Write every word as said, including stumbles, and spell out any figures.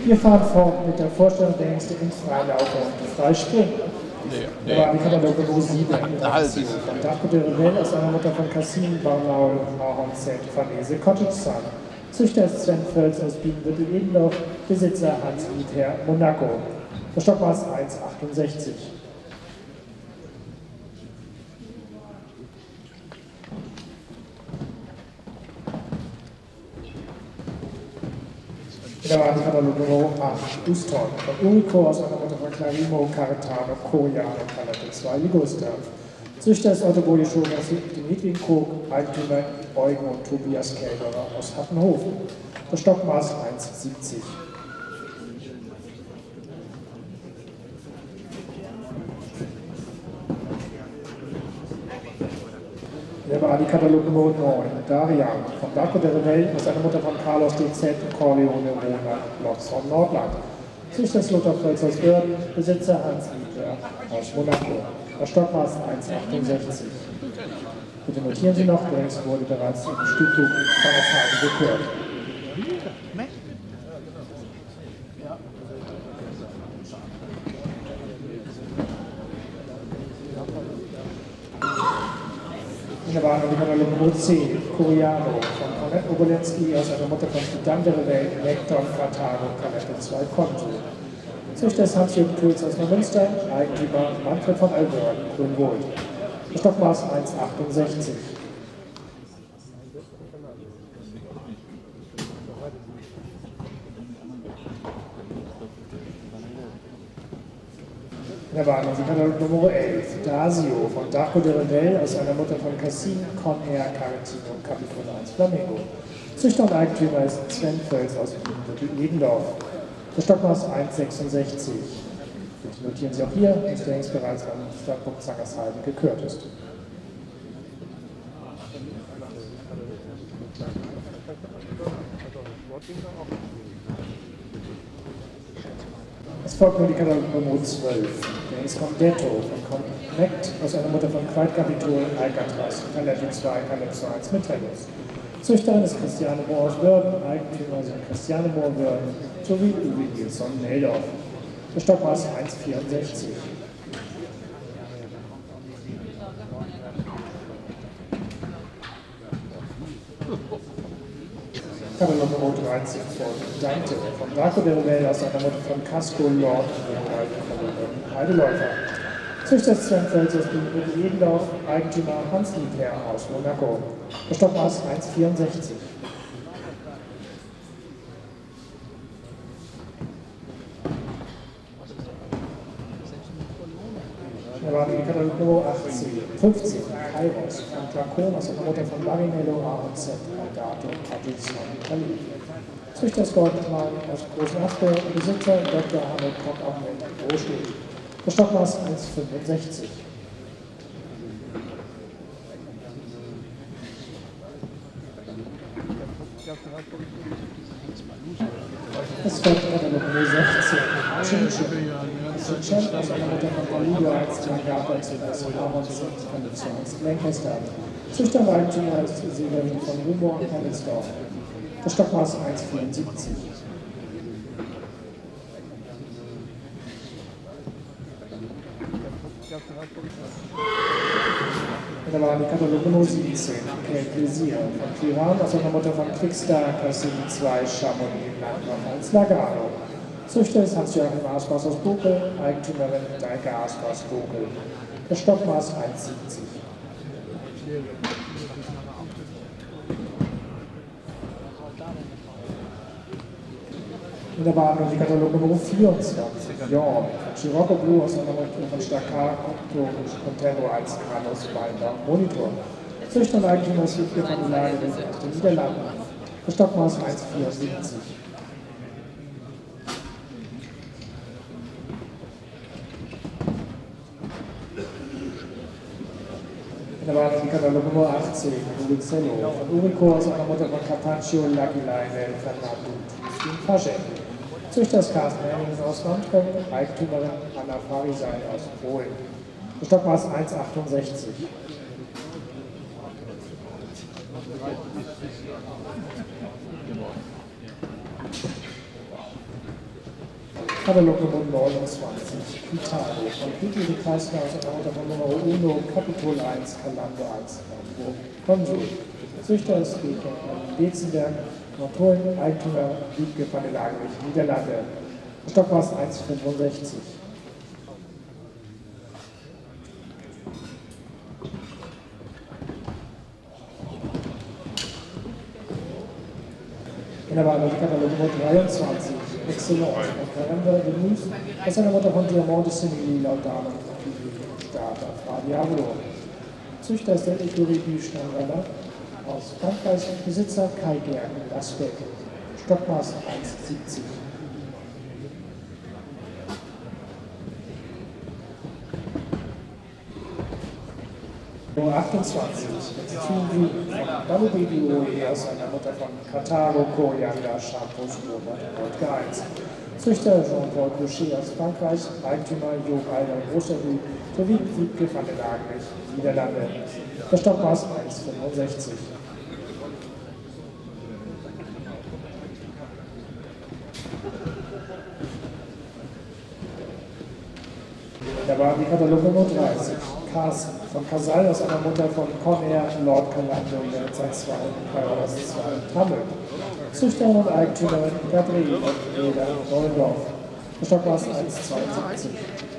Wir fahren fort mit der Vorstellung der Hengste in Freilauf und Freispringen. Nee, Da nee. war die Katalog Nummer sieben. Halt. Von Daco de Revel aus einer Mutter von Cassin, Barnaul, Ahorn, Zelt, Farnese, Cottage Sun. Züchter ist Sven Völz aus Bienenbüttel-Edendorf, Besitzer Hans Liedherr, Monaco. Das Stockmaß eins Komma achtundsechzig. In der Warenkatalog Nummer acht, Uston, von Urico aus einer Mutter von Clarimo, Caretano, Coriano, Palette zwei, Ligusta. Züchter ist Otto Bodischow, Dimitri Kog, Eigentümer Eugen und Tobias Kälberer aus Happenhofen. Das Stockmaß eins Komma siebzig. Der war die Katalog Nummer neun, Darian, von Daco de Revel aus einer Mutter von Carlos D Z, Corleone, Rona, Lotz von Nordland. Züchter ist Lothar Völz aus Börden, Besitzer Hans Liedler aus Monaco. Das Stockmaß eins Komma achtundsechzig. Bitte notieren Sie noch, der Hengst wurde bereits im Stuttgart von der Seite gekürt. In der Warnung die Katalog Nummer zehn, Coriano, von Cornette Obolensky aus einer Mutter von Studante Welt, Nekton, Karthago, Kalette zwei, Konto. Züchter ist Hans-Jürgen Tools aus Neumünster, Eigentümer Manfred von Alburn, Grünwold. Das Stockmaß eins Komma achtundsechzig. In der Warnung die Katalog Nummer elf, Dasio, von Daco de Revel aus einer Mutter von Cassin, Conair, Caretino und Capitol eins, Flamingo. Züchter und Eigentümer ist Sven Völz aus Bienenbüttel-Edendorf. Das Stockmaß eins Komma sechsundsechzig. Bitte notieren Sie auch hier, dass der Hengst bereits am Startpunkt Zangersheim gekürt ist. Es folgt nun die Katalog Nummer zwölf. Der Hengst Condetto von Connect aus einer Mutter von Quite Capitol, Alcatraz, Palette zwei, Calypso eins mit Tennis. Züchterin ist Christiane Mohr aus Wörden, Eigentümer sind Christiane Mohr Wörden sowie Uwe Nilsson Neldorf. Das Stockmaß eins Komma vierundsechzig. Katalog Nummer dreizehn von Dante, von Daco de Revel aus einer Mutter von Casco, Lord und Heideläufer. Züchter ist Sven Völz aus Bienenbüttel-Edendorf, Eigentümer Hans Liedherr aus Monaco. Das Stockmaß eins Komma vierundsechzig. Da waren die Katalog Nummer achtzehn, fünfzehn, Kairos, von Flacon aus einer Mutter von Marinello, A und Z, Aldato, Patrizian, Italien. Züchter ist Goldmann aus Großen Achte, Besitzer Doktor Hamid Kock Ahmed, Rohstedt. Das Stockmaß eins Komma fünfundsechzig. Es folgt Katalog Nummer sechzehn, Chin-Chin. Chin aus einer Mutter von Bolivia als Magata zu Essen, Ahorn, Zelt, Konditions, Lancaster. Züchter und Eigentümer ist Severin von Rumor und Hennigsdorf. Das Stockmaß eins Komma vierundsiebzig. Da waren die Katalog Nummer siebzehn, Quel Plaisir, von Kiran aus einer Mutter von Quickstar, Cassin zwei, Chamonix, Landmann als Lagano. Züchter ist Hans-Joachim Aspas aus Bokel, Eigentümerin Deike Aspas Bokel. Das Stockmaß eins Komma siebzig. In der Warnung die Katalog Nummer vierundzwanzig, Jorn, Scirocco Blue aus einer Mutter von Staccato, Contendo eins, Carlos Weinbach, Monitor. Züchter und Eigentümer ist Ludwig von der Lage aus den Niederlanden. Das Stockmaß eins Komma vierundsiebzig. In der Warnung die Katalog Nummer achtzehn, Uricello, von Urico aus einer Mutter von Carpaccio, Lucky Lionel, Fernando und Faschek. Züchter ist Carsten Henningen aus Landköln, Eigentümerin Anna Farisei aus Polen. Das Stockmaß eins Komma achtundsechzig. Katalog Nummer neunundzwanzig, Vitalo, von Kitty de Kreisler aus der Mutter von Nummer Uno, Capitol eins, Kalando eins, Hamburg, Konsul. Züchter ist Beker, Bezenberg, Autoren, Eigentümer, Wiebke van der Lagerich, Niederlande. Stockmaß eins Komma fünfundsechzig. In der Wahl der Katalog Nummer dreiundzwanzig, Excellence, von Caramba de Mus, aus einer Mutter von Diamant de Simili, Laudano, Starter, Fra Diavolo. Züchter ist der Ecurie Büchner aus Frankreich, Besitzer Kai Gern, Lasbeck, Stockmaß eins Komma siebzig. Nummer achtundzwanzig, Tsuyu von Double B D O E aus einer Mutter von Kataro, Koriander, Shampoos, Wodka eins. Züchter Jean-Paul Cochet aus Frankreich, Eigentümer Jo Alder Großerhü, sowie Wiebke van der Lagerich, Niederlande. Der Stockmaß eins Komma fünfundsechzig. Da war die Katalog Nummer dreißig, Carsten von Casal aus einer Mutter von Conair, Lord Calando, Zeit zwei, Kairos zwei, Tammel. Züchterin und Eigentümerin Gabriele Reda, Neulendorf. Der Stockmaß eins Komma zweiundsiebzig.